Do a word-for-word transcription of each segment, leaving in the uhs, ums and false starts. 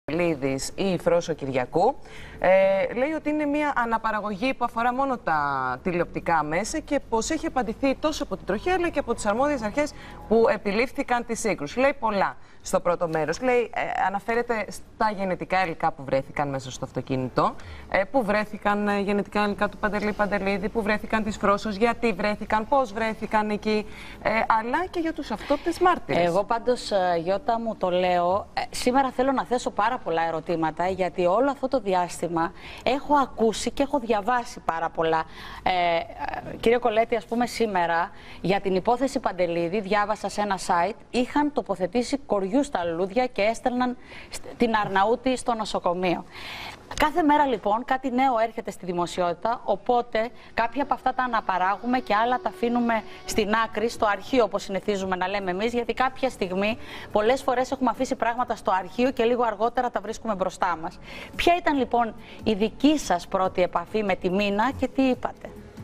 Παντελίδης ή η Φρόσο Κυριακού. Ε, λέει ότι είναι μια αναπαραγωγή που αφορά μόνο τα τηλεοπτικά μέσα και πως έχει απαντηθεί τόσο από την τροχέα αλλά και από τις αρμόδιες αρχές που επιλήφθηκαν τη σύγκρουση. Λέει πολλά στο πρώτο μέρος. Λέει, ε, αναφέρεται στα γενετικά υλικά που βρέθηκαν μέσα στο αυτοκίνητο, ε, που βρέθηκαν ε, γενετικά υλικά του Παντελή Παντελίδη, που βρέθηκαν της Φρόσος, γιατί βρέθηκαν, πώς βρέθηκαν εκεί, ε, αλλά και για τους αυτόπτες μάρτυρες. Εγώ πάντως, Γιώτα μου, το λέω, ε, σήμερα θέλω να θέσω πάρα πολλά ερωτήματα, γιατί όλο αυτό το διάστημα έχω ακούσει και έχω διαβάσει πάρα πολλά. Ε, ε, κύριε Κολέτη, ας πούμε σήμερα, για την υπόθεση Παντελίδη, διάβασα σε ένα site, είχαν τοποθετήσει κοριού στα λουλούδια και έστελναν την Αρναούτη στο νοσοκομείο. Κάθε μέρα λοιπόν κάτι νέο έρχεται στη δημοσιότητα, οπότε κάποια από αυτά τα αναπαράγουμε και άλλα τα αφήνουμε στην άκρη, στο αρχείο όπως συνηθίζουμε να λέμε εμείς, γιατί κάποια στιγμή πολλές φορές έχουμε αφήσει πράγματα στο αρχείο και λίγο αργότερα τα βρίσκουμε μπροστά μας. Ποια ήταν λοιπόν η δική σας πρώτη επαφή με τη Μίνα και τι είπατε?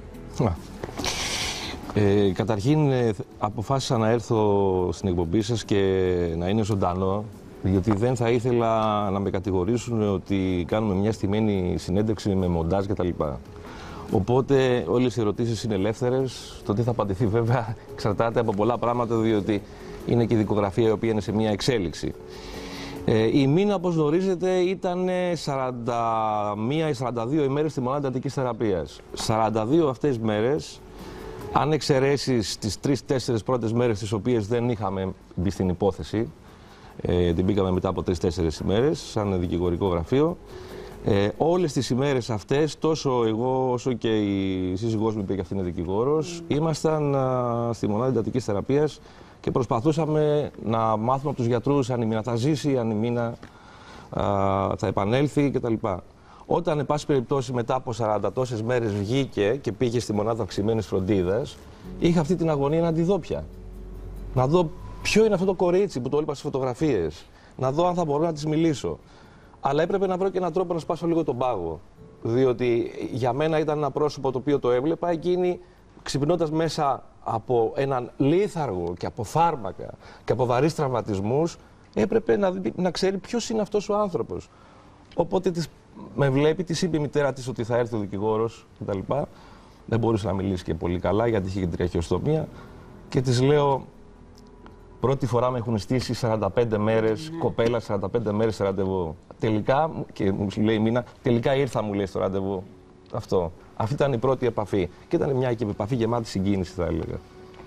Ε, καταρχήν ε, αποφάσισα να έρθω στην εκπομπή σας και να είναι ζωντανό, γιατί δεν θα ήθελα να με κατηγορήσουν ότι κάνουμε μια στημένη συνέντευξη με μοντάζ κτλ. Οπότε όλες οι ερωτήσεις είναι ελεύθερες. Το τι θα απαντηθεί βέβαια εξαρτάται από πολλά πράγματα, διότι είναι και η δικογραφία η οποία είναι σε μια εξέλιξη. Ε, η Μίνα, όπως γνωρίζετε, ήταν σαράντα μία ή σαράντα δύο ημέρες στη μονάδα εντατικής θεραπείας. σαράντα δύο αυτές μέρες, αν εξαιρέσεις τις τρεις-τέσσερις πρώτες μέρες τις οποίες δεν είχαμε μπει στην υπόθεση, ε, την μπήκαμε μετά από τρεις-τέσσερις ημέρες, σαν δικηγορικό γραφείο. Ε, όλες τις ημέρες αυτές, τόσο εγώ όσο και η σύζυγός μου, είπε και αυτή είναι δικηγόρος, mm. ήμασταν α, στη μονάδα εντατικής θεραπείας και προσπαθούσαμε να μάθουμε από τους γιατρούς αν η Μίνα θα ζήσει, αν η Μίνα α, θα επανέλθει κτλ. Όταν, εν πάση περιπτώσει, μετά από σαράντα τόσες μέρες βγήκε και πήγε στη μονάδα αυξημένης φροντίδας, είχα αυτή την αγωνία να τη δω πια. Να δω ποιο είναι αυτό το κορίτσι που το έλειπα στις φωτογραφίες. Να δω αν θα μπορώ να της μιλήσω. Αλλά έπρεπε να βρω και έναν τρόπο να σπάσω λίγο τον πάγο. Διότι για μένα ήταν ένα πρόσωπο το οποίο το έβλεπα, εκείνη ξυπνώντας μέσα από έναν λίθαργο και από φάρμακα και από βαρύς τραυματισμούς, έπρεπε να, να ξέρει ποιος είναι αυτός ο άνθρωπος. Οπότε της, με βλέπει, της είπε η μητέρα της ότι θα έρθει ο δικηγόρος κτλ. Δεν μπορούσε να μιλήσει και πολύ καλά γιατί είχε και τραχιοστομία. Και της λέω, πρώτη φορά με έχουν στήσει σαράντα πέντε μέρες, ναι. κοπέλα, σαράντα πέντε μέρες σε ραντεβού. Τελικά, και μου λέει η Μίνα, τελικά ήρθα, μου λέει, στο ραντεβού. Αυτό. Αυτή ήταν η πρώτη επαφή. Και ήταν μια επαφή γεμάτη συγκίνηση, θα έλεγα.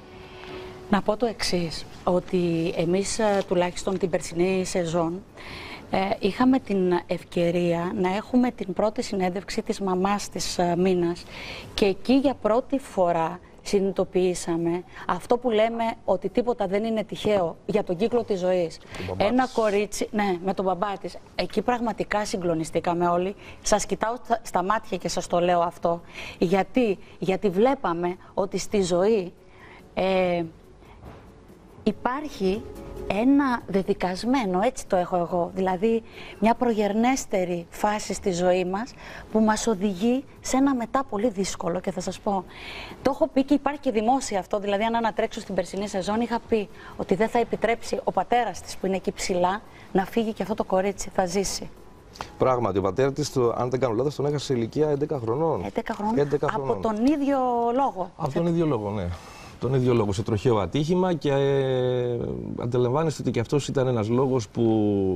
Να πω το εξής, ότι εμείς τουλάχιστον την περσινή σεζόν ε, είχαμε την ευκαιρία να έχουμε την πρώτη συνέντευξη της μαμάς της ε, Μίνας και εκεί για πρώτη φορά συνειδητοποιήσαμε αυτό που λέμε ότι τίποτα δεν είναι τυχαίο για τον κύκλο της ζωής. Ένα κορίτσι, ναι, με τον μπαμπά της. Εκεί πραγματικά συγκλονιστήκαμε όλοι. Σας κοιτάω στα μάτια και σας το λέω αυτό. Γιατί, γιατί βλέπαμε ότι στη ζωή ε, υπάρχει ένα δεδικασμένο, έτσι το έχω εγώ, δηλαδή μια προγερνέστερη φάση στη ζωή μας που μας οδηγεί σε ένα μετά πολύ δύσκολο. Και θα σας πω, το έχω πει και υπάρχει και δημόσια αυτό, δηλαδή αν ανατρέξω στην περσινή σεζόν είχα πει ότι δεν θα επιτρέψει ο πατέρας της που είναι εκεί ψηλά να φύγει και αυτό το κορίτσι, θα ζήσει. Πράγματι, ο πατέρας της, αν δεν κάνω λάθος, τον έχασε σε ηλικία έντεκα χρονών. έντεκα χρονών. έντεκα χρονών. Από τον ίδιο λόγο. Από τον ίδιο λόγο, ναι. Τον ίδιο λόγο, σε τροχαίο ατύχημα και ε, αντιλαμβάνεστε ότι και αυτός ήταν ένας λόγος που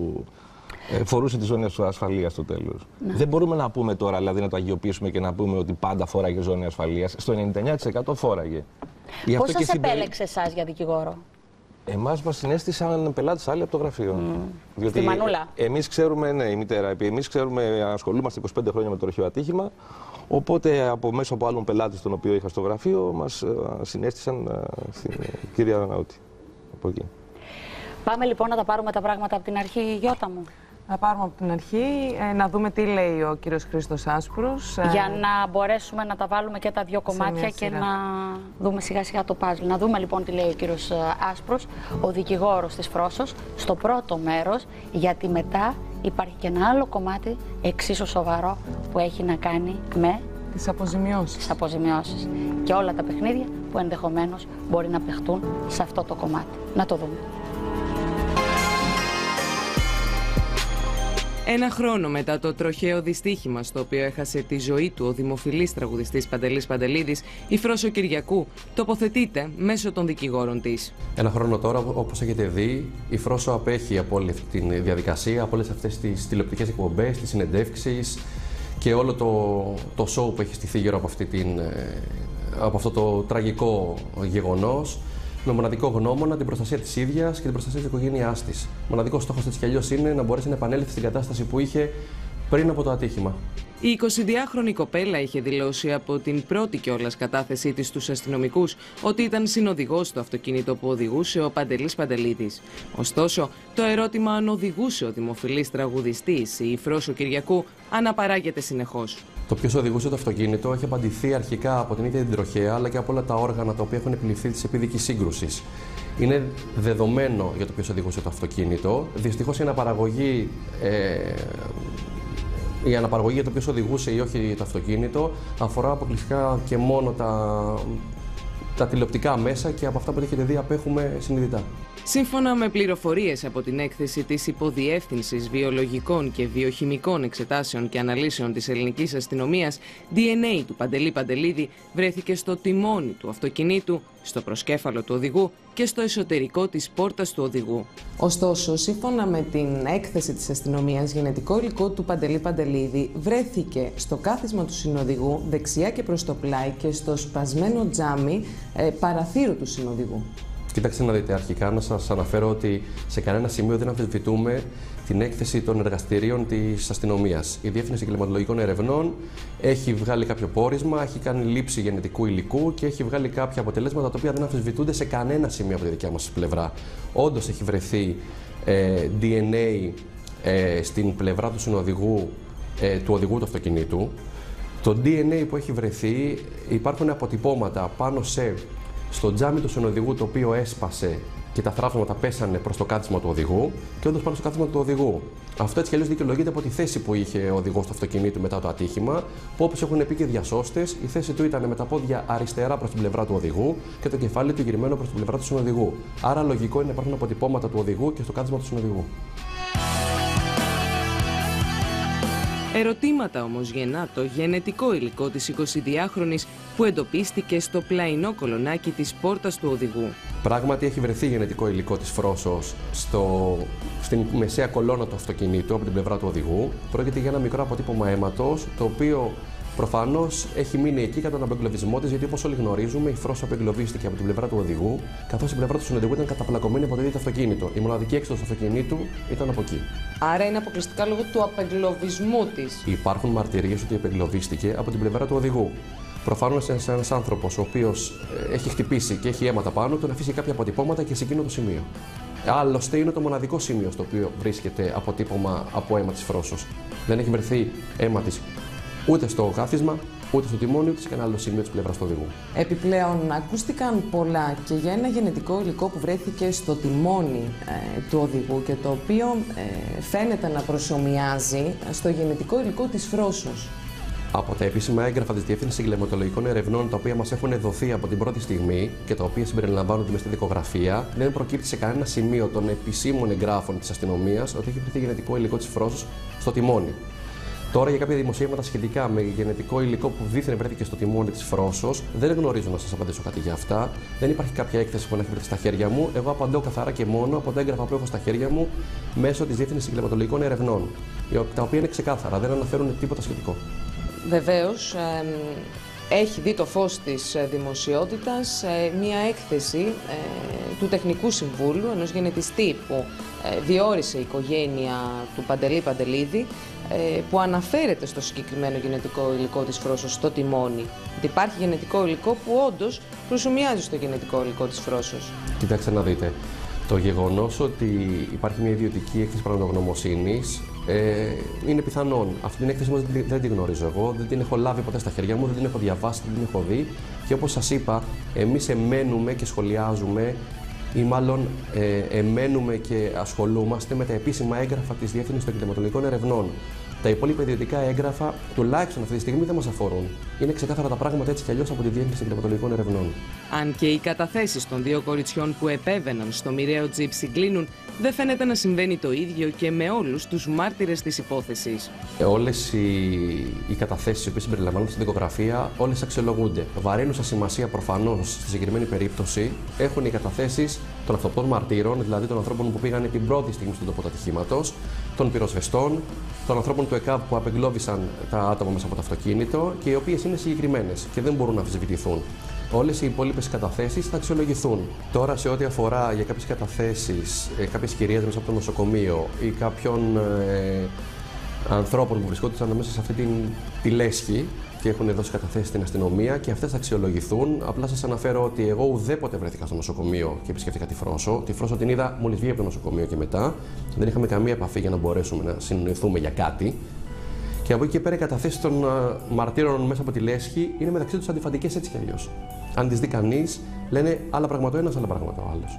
ε, φορούσε τη ζώνη ασφαλείας στο τέλος. Ναι. Δεν μπορούμε να πούμε τώρα, δηλαδή να το αγιοποιήσουμε και να πούμε ότι πάντα φόραγε ζώνη ασφαλείας. Στο ενενήντα εννιά τοις εκατό φόραγε. Πώς σας επέλεξε εσάς για δικηγόρο? Εμάς μας συνέστησαν πελάτες άλλοι από το γραφείο. Mm. Διότι στη Μανούλα. Εμείς ξέρουμε, ναι, η μητέρα, εμείς ξέρουμε, ασχολούμαστε είκοσι πέντε χρόνια με το τροχαίο ατύχημα. Οπότε από μέσω από άλλων πελάτες τον οποίο είχα στο γραφείο μας συνέστησαν στην κυρία Αρναούτη. Από εκεί. Πάμε λοιπόν να τα πάρουμε τα πράγματα από την αρχή, Γιώτα μου. Να πάρουμε από την αρχή, ε, να δούμε τι λέει ο κύριος Χρήστος Άσπρος. Για ε... να μπορέσουμε να τα βάλουμε και τα δύο κομμάτια και να δούμε σιγά σιγά το παζλ. Να δούμε λοιπόν τι λέει ο κύριος Άσπρος, ο δικηγόρος της Φρόσος, στο πρώτο μέρος, γιατί μετά υπάρχει και ένα άλλο κομμάτι εξίσου σοβαρό που έχει να κάνει με τις αποζημιώσεις. τις αποζημιώσεις και όλα τα παιχνίδια που ενδεχομένως μπορεί να παιχτούν σε αυτό το κομμάτι. Να το δούμε. Ένα χρόνο μετά το τροχαίο δυστύχημα στο οποίο έχασε τη ζωή του ο δημοφιλής τραγουδιστής Παντελής Παντελίδης, η Φρόσο Κυριακού τοποθετείται μέσω των δικηγόρων της. Ένα χρόνο τώρα, όπως έχετε δει, η Φρόσο απέχει από όλη αυτή τη διαδικασία, από όλες αυτές τις τηλεοπτικές εκπομπές, τις συνεντεύξεις και όλο το, το show που έχει στηθεί γύρω από, αυτή την, από αυτό το τραγικό γεγονός, με μοναδικό γνώμονα την προστασία της ίδιας και την προστασία της οικογένειάς της. Μοναδικός στόχος της κι αλλιώς είναι να μπορέσει να επανέλθει στην κατάσταση που είχε πριν από το ατύχημα. Η εικοσιδυάχρονη κοπέλα είχε δηλώσει από την πρώτη κιόλας κατάθεσή της στους αστυνομικούς ότι ήταν συνοδηγός στο αυτοκίνητο που οδηγούσε ο Παντελής Παντελίδης. Ωστόσο, το ερώτημα αν οδηγούσε ο δημοφιλής τραγουδιστής ή η Φρόσο Κυριακού αναπαράγεται συνεχώς. Το ποιος οδηγούσε το αυτοκίνητο έχει απαντηθεί αρχικά από την ίδια την τροχέα αλλά και από όλα τα όργανα τα οποία έχουν επιληφθεί της επίδικης σύγκρουσης. Είναι δεδομένο για το ποιος οδηγούσε το αυτοκίνητο. Δυστυχώς η αναπαραγωγή. Ε, Η αναπαραγωγή για το ποιος οδηγούσε ή όχι το αυτοκίνητο αφορά αποκλειστικά και μόνο τα, τα τηλεοπτικά μέσα και από αυτά που έχετε δει απέχουμε συνειδητά. Σύμφωνα με πληροφορίες από την έκθεση της Υποδιεύθυνσης Βιολογικών και Βιοχημικών Εξετάσεων και Αναλύσεων της Ελληνικής Αστυνομίας, ντι εν έι του Παντελή Παντελίδη βρέθηκε στο τιμόνι του αυτοκινήτου, στο προσκέφαλο του οδηγού και στο εσωτερικό της πόρτας του οδηγού. Ωστόσο, σύμφωνα με την έκθεση της αστυνομίας, γενετικό υλικό του Παντελή Παντελίδη βρέθηκε στο κάθισμα του συνοδηγού, δεξιά και προς το πλάι και στο σπασμένο τζάμι ε, παραθύρου του συνοδηγού. Κοιτάξτε να δείτε, αρχικά να σας αναφέρω ότι σε κανένα σημείο δεν αμφισβητούμε την έκθεση των εργαστηρίων της αστυνομίας. Η Διεύθυνση Εγκληματολογικών Ερευνών έχει βγάλει κάποιο πόρισμα, έχει κάνει λήψη γενετικού υλικού και έχει βγάλει κάποια αποτελέσματα τα οποία δεν αμφισβητούνται σε κανένα σημείο από τη δικιά μας πλευρά. Όντως έχει βρεθεί ε, ντι εν έι ε, στην πλευρά του συνοδηγού, ε, του οδηγού του αυτοκινήτου. Το ντι εν έι που έχει βρεθεί, υπάρχουν αποτυπώματα πάνω σε στο τζάμι του συνοδηγού, το οποίο έσπασε και τα θράψματα πέσανε προς το κάθισμα του οδηγού και όντως πάνω στο κάθισμα του οδηγού. Αυτό έτσι κι αλλιώς δικαιολογείται από τη θέση που είχε ο οδηγός του αυτοκινήτου μετά το ατύχημα, που όπως έχουν πει και οι διασώστες, η θέση του ήταν με τα πόδια αριστερά προς την πλευρά του οδηγού και το κεφάλι του γυρμένο προς την πλευρά του συνοδηγού. Άρα λογικό είναι να υπάρχουν αποτυπώματα του οδηγού και στο κάθισμα του συνοδηγού. Ερωτήματα όμως γεννά το γενετικό υλικό της εικοσιδυάχρονης που εντοπίστηκε στο πλαϊνό κολονάκι της πόρτας του οδηγού. Πράγματι έχει βρεθεί γενετικό υλικό της Φρόσος στο, στην μεσαία κολόνα του αυτοκινήτου από την πλευρά του οδηγού. Πρόκειται για ένα μικρό αποτύπωμα αίματος, το οποίο προφανώς έχει μείνει εκεί κατά τον απεγκλωβισμό της, γιατί όπως όλοι γνωρίζουμε, η Φρόσο απεγκλωβίστηκε από την πλευρά του οδηγού, καθώς η πλευρά του συνοδηγού ήταν καταπλακωμένη από το ίδιο το αυτοκίνητο. Η μοναδική έξοδος του αυτοκινήτου ήταν από εκεί. Άρα είναι αποκλειστικά λόγω του απεγκλωβισμού της. Υπάρχουν μαρτυρίες ότι απεγκλωβίστηκε από την πλευρά του οδηγού. Προφανώς ένας άνθρωπος ο οποίος έχει χτυπήσει και έχει αίματα πάνω του να αφήσει κάποια αποτυπώματα και σε εκείνο το σημείο. Άλλωστε είναι το μοναδικό σημείο στο οποίο βρίσκεται αποτύπωμα από αίμα της Φρόσος. Δεν έχει βρεθεί αίμα της ούτε στο κάθισμα, ούτε στο τιμόνι, ούτε σε κανένα άλλο σημείο της πλευράς του οδηγού. Επιπλέον, ακούστηκαν πολλά και για ένα γενετικό υλικό που βρέθηκε στο τιμόνι ε, του οδηγού και το οποίο ε, φαίνεται να προσομοιάζει στο γενετικό υλικό της Φρόσος. Από τα επίσημα έγγραφα της Διεύθυνσης Εγκληματολογικών Ερευνών, τα οποία μας έχουν δοθεί από την πρώτη στιγμή και τα οποία συμπεριλαμβάνονται μες στη δικογραφία, δεν προκύπτει σε κανένα σημείο των επισήμων εγγράφων της αστυνομίας ότι έχει βρεθεί γενετικό υλικό της Φρόσος στο τιμόνι. Τώρα, για κάποια δημοσιεύματα σχετικά με γενετικό υλικό που δίθεν βρέθηκε στο τιμόνι της Φρόσος, δεν γνωρίζω να σας απαντήσω κάτι για αυτά. Δεν υπάρχει κάποια έκθεση που να έχει βρεθεί στα χέρια μου. Εγώ απαντώ καθαρά και μόνο από τα έγγραφα που έχω στα χέρια μου μέσω της Διεύθυνσης Εγκληματολογικών Ερευνών, τα οποία είναι ξεκάθαρα, δεν αναφέρουν τίποτα σχετικό. Βεβαίως, ε, έχει δει το φως της δημοσιότητας ε, μία έκθεση ε, του Τεχνικού Συμβούλου, ενός γενετιστή που ε, διόρισε η οικογένεια του Παντελή Παντελίδη, ε, που αναφέρεται στο συγκεκριμένο γενετικό υλικό της Φρόσος στο τιμόνι. Ότι υπάρχει γενετικό υλικό που όντως προσομοιάζει στο γενετικό υλικό της Φρόσος. Κοιτάξτε να δείτε. Το γεγονός ότι υπάρχει μια ιδιωτική έκθεση πραγματογνωμοσύνης ε, είναι πιθανόν. Αυτή την έκθεση όμως δεν την γνωρίζω εγώ, δεν την έχω λάβει ποτέ στα χέρια μου, δεν την έχω διαβάσει, δεν την έχω δει. Και όπως σας είπα, εμείς εμένουμε και σχολιάζουμε ή μάλλον ε, εμένουμε και ασχολούμαστε με τα επίσημα έγγραφα της Διεύθυνσης των Εγκληματολογικών Ερευνών. Τα υπόλοιπα ιδιωτικά έγγραφα, τουλάχιστον αυτή τη στιγμή, δεν μας αφορούν. Είναι ξεκάθαρα τα πράγματα έτσι κι αλλιώς από τη Διεύθυνση Εγκληματολογικών Ερευνών. Αν και οι καταθέσεις των δύο κοριτσιών που επέβαιναν στο μοιραίο τζιπ συγκλίνουν, δεν φαίνεται να συμβαίνει το ίδιο και με όλους τους μάρτυρες της υπόθεσης. Όλες οι, οι καταθέσεις που συμπεριλαμβάνονται στην δικογραφία, όλες αξιολογούνται. Βαρύνουσα σημασία προφανώς στη συγκεκριμένη περίπτωση έχουν οι καταθέσεις των αυτοπτών μαρτύρων, δηλαδή των ανθρώπων που πήγαν την πρώτη στιγμή στον τόπο του ατυχήματος, των πυροσβεστών, των ανθρώπων του ΕΚΑΒ που απεγκλώβησαν τα άτομα μέσα από το αυτοκίνητο και οι οποίες είναι συγκεκριμένες και δεν μπορούν να αμφισβητηθούν. Όλες οι υπόλοιπες καταθέσεις θα αξιολογηθούν. Τώρα, σε ό,τι αφορά για κάποιες καταθέσεις, ε, κάποιες κυρίες μέσα από το νοσοκομείο ή κάποιων ε, ανθρώπων που βρισκόντουσαν μέσα σε αυτή την, τη λέσχη και έχουν δώσει καταθέσεις στην αστυνομία και αυτές θα αξιολογηθούν. Απλά σας αναφέρω ότι εγώ ουδέποτε βρέθηκα στο νοσοκομείο και επισκέφτηκα τη Φρόσο. Τη Φρόσο την είδα μόλις βγήκε από το νοσοκομείο και μετά. Δεν είχαμε καμία επαφή για να μπορέσουμε να συνοηθούμε για κάτι. Και από εκεί και πέρα οι καταθέσεις των μαρτύρων μέσα από τη λέσχη είναι μεταξύ τους αντιφατικές έτσι κι αλλιώς. Αν τις δει κανείς, λένε άλλα πράγματα ο ένας, άλλα πράγματα ο άλλος.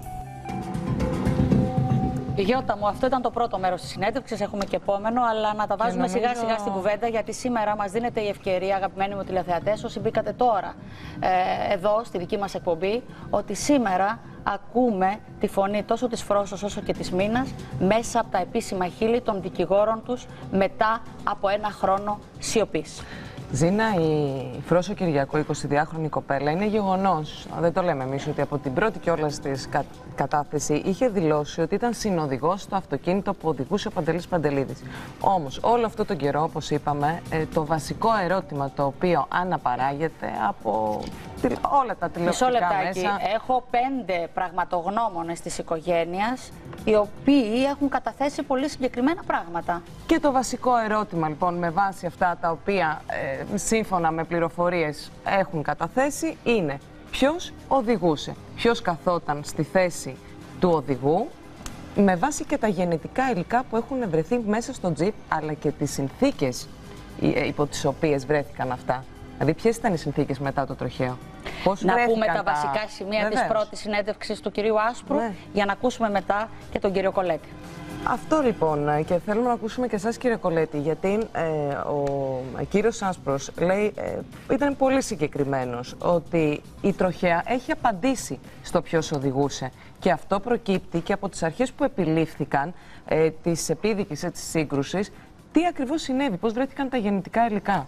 Γιώτα μου, αυτό ήταν το πρώτο μέρος της συνέντευξης. Έχουμε και επόμενο, αλλά να τα βάζουμε νομίζω... σιγά σιγά στην κουβέντα, γιατί σήμερα μας δίνεται η ευκαιρία, αγαπημένοι μου τηλεθεατές, όσοι μπήκατε τώρα ε, εδώ στη δική μας εκπομπή, ότι σήμερα ακούμε τη φωνή τόσο της Φρόσος όσο και της Μίνας μέσα από τα επίσημα χείλη των δικηγόρων τους μετά από ένα χρόνο σιωπής. Ζήνα, η Φρόσο Κυριακού, εικοσιδυάχρονη κοπέλα, είναι γεγονός. Δεν το λέμε εμείς ότι από την πρώτη κιόλας της κα... κατάθεση είχε δηλώσει ότι ήταν συνοδηγός στο αυτοκίνητο που οδηγούσε ο Παντελής Παντελίδης. Όμως, όλο αυτό τον καιρό, όπως είπαμε, το βασικό ερώτημα το οποίο αναπαράγεται από όλα τα τηλεοπτικά μέσα... Έχω πέντε πραγματογνώμονες της οικογένειας, οι οποίοι έχουν καταθέσει πολύ συγκεκριμένα πράγματα. Και το βασικό ερώτημα, λοιπόν, με βάση αυτά τα οποία ε, σύμφωνα με πληροφορίες έχουν καταθέσει, είναι ποιος οδηγούσε, ποιος καθόταν στη θέση του οδηγού, με βάση και τα γενετικά υλικά που έχουν βρεθεί μέσα στο τζιπ, αλλά και τις συνθήκες υπό τις οποίες βρέθηκαν αυτά. Δηλαδή, ποιες ήταν οι συνθήκες μετά το τροχαίο. Πώς να πούμε τα, τα βασικά σημεία Βεβαίως. της πρώτης συνέντευξης του κυρίου Άσπρου, ναι. για να ακούσουμε μετά και τον κύριο Κολέτη. Αυτό λοιπόν, και θέλουμε να ακούσουμε και εσάς, κύριε Κολέτη, γιατί ε, ο κύριος Άσπρος λέει, ε, ήταν πολύ συγκεκριμένος, ότι η τροχαία έχει απαντήσει στο ποιος οδηγούσε. Και αυτό προκύπτει και από τις αρχές που επιλήφθηκαν ε, της επίδικης ε, της σύγκρουσης. Τι ακριβώς συνέβη, πώς βρέθηκαν τα γεννητικά υλικά.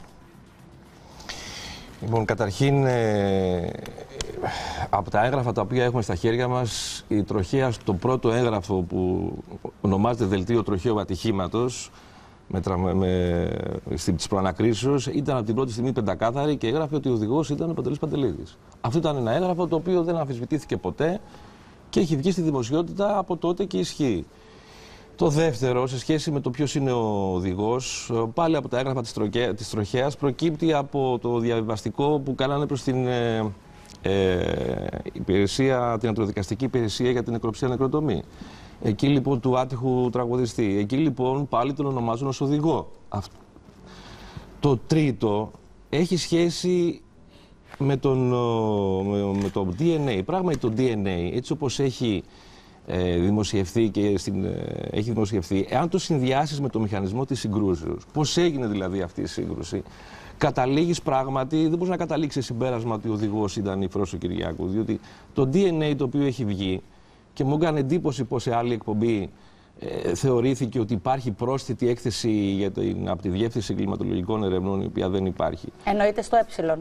Λοιπόν, καταρχήν, ε, από τα έγγραφα τα οποία έχουμε στα χέρια μας, η τροχαία στο πρώτο έγγραφο που ονομάζεται Δελτίο Τροχαίου Ατυχήματος, με, με, στις προανακρίσεις, ήταν από την πρώτη στιγμή πεντακάθαρη και έγραφε ότι ο οδηγός ήταν ο Παντελής Παντελίδης. Αυτό ήταν ένα έγγραφο το οποίο δεν αμφισβητήθηκε ποτέ και έχει βγει στη δημοσιότητα από τότε και ισχύει. Το δεύτερο, σε σχέση με το ποιος είναι ο οδηγός, πάλι από τα έγγραφα της, τροχέ, της τροχέας, προκύπτει από το διαβιβαστικό που κάνανε προς την ε, ε, υπηρεσία, την ιατροδικαστική υπηρεσία για την νεκροψία νεκροτομή. Εκεί λοιπόν του άτυχου τραγουδιστή. Εκεί λοιπόν πάλι τον ονομάζουν ως οδηγό. Αυτό. Το τρίτο έχει σχέση με, τον, με, με το ντι εν έι. Πράγματι το ντι εν έι, έτσι όπως έχει Ε, δημοσιευθεί και στην, ε, έχει δημοσιευθεί, εάν το συνδυάσεις με το μηχανισμό της συγκρούσεως, πώς έγινε δηλαδή αυτή η σύγκρουση, καταλήγεις πράγματι, δεν μπορείς να καταλήξεις συμπέρασμα ότι ο οδηγός ήταν η Φρόσο Κυριάκου, διότι το ντι εν έι το οποίο έχει βγει και μου έκανε εντύπωση πως σε άλλη εκπομπή ε, θεωρήθηκε ότι υπάρχει πρόσθετη έκθεση για την, από τη Διεύθυνση Εγκληματολογικών Ερευνών, η οποία δεν υπάρχει. Εννοείται στο ε.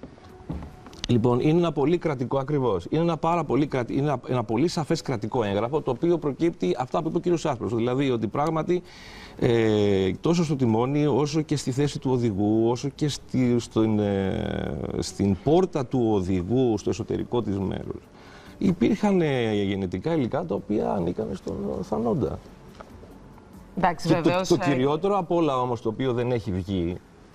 Λοιπόν, είναι ένα πολύ κρατικό ακριβώς. Είναι ένα, πάρα πολύ, κρατη... είναι ένα, ένα πολύ σαφές κρατικό έγγραφο, το οποίο προκύπτει αυτά που είπε ο κύριος Άσπρος. Δηλαδή ότι πράγματι ε, τόσο στο τιμόνι, όσο και στη θέση του οδηγού, όσο και στη, στην, ε, στην πόρτα του οδηγού, στο εσωτερικό της μέρους, υπήρχαν ε, γενετικά υλικά τα οποία ανήκαν στον θανόντα. Εντάξει, και βεβαίως, το, το κυριότερο από όλα όμως, το οποίο δεν έχει βγει,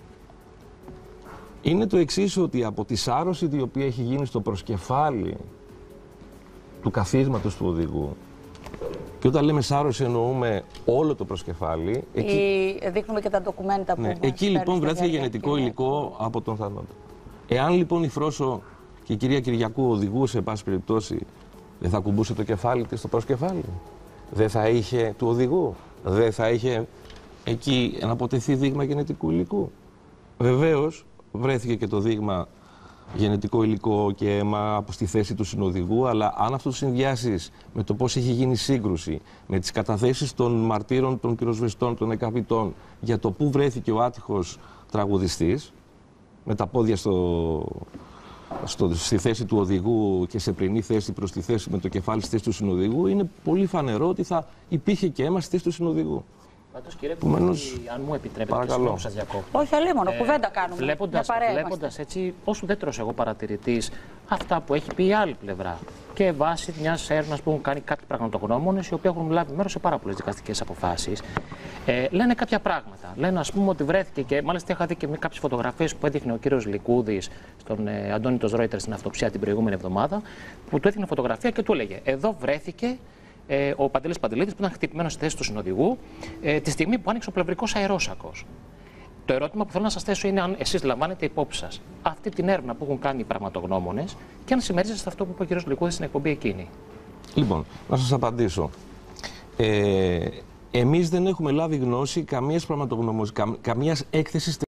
είναι το εξής, ότι από τη σάρωση η οποία έχει γίνει στο προσκεφάλι του καθίσματος του οδηγού, και όταν λέμε σάρωση εννοούμε όλο το προσκεφάλι. Εκεί... Η... Δείχνουμε και τα ντοκουμέντα που ναι, εκεί λοιπόν βρέθηκε γενετικό υλικό από τον θανόντα. Εάν λοιπόν η Φρόσο και η κυρία Κυριακού οδηγούσε, εν πάση περιπτώσει, δεν θα κουμπούσε το κεφάλι της στο προσκεφάλι, δεν θα είχε του οδηγού, δεν θα είχε εκεί να αποτεθεί δείγμα γενετικού υλικού. Βεβαίως, βρέθηκε και το δείγμα γενετικό υλικό και αίμα από στη θέση του συνοδηγού, αλλά αν αυτό το συνδυάσεις με το πώς έχει γίνει σύγκρουση, με τις καταθέσεις των μαρτύρων, των πυροσβεστών, των εκαβητών, για το πού βρέθηκε ο άτυχος τραγουδιστής, με τα πόδια στο, στο, στη θέση του οδηγού και σε πρινή θέση προς τη θέση με το κεφάλι στη θέση του συνοδηγού, είναι πολύ φανερό ότι θα υπήρχε και αίμα στη θέση του συνοδηγού. Πάντως, κύριε Κουμανός, αν μου επιτρέπετε, και συγγνώμη που σας διακόπτω. Όχι, αλίμονο, ε, κουβέντα κάνουμε. Βλέποντας, βλέποντας έτσι, ως ουδέτερος εγώ παρατηρητής, αυτά που έχει πει η άλλη πλευρά και βάσει μιας έρευνας που έχουν κάνει κάποιοι πραγματογνώμονες, οι οποίοι έχουν λάβει μέρος σε πάρα πολλές δικαστικές αποφάσεις, ε, λένε κάποια πράγματα. Λένε, ας πούμε, ότι βρέθηκε και μάλιστα είχα δει και κάποιες φωτογραφίες που έδειχνε ο κύριος Λικούδης στον ε, Αντώνη Ρόιτερ στην αυτοψία την προηγούμενη εβδομάδα, που του έδειχνε φωτογραφία και του έλεγε: εδώ βρέθηκε. Ε, ο Παντελής Παντελίδης που ήταν χτυπημένος στη θέση του συνοδηγού ε, τη στιγμή που άνοιξε ο πλευρικός αερόσακος. Το ερώτημα που θέλω να σας θέσω είναι αν εσείς λαμβάνετε υπόψη σας αυτή την έρευνα που έχουν κάνει οι πραγματογνώμονες και αν συμμερίζεστε αυτό που είπε ο κ. Λικούδης στην εκπομπή εκείνη. Λοιπόν, να σας απαντήσω. Ε, εμείς δεν έχουμε λάβει γνώση καμίας πραγματογνωμοσύνης, καμίας έκθεσης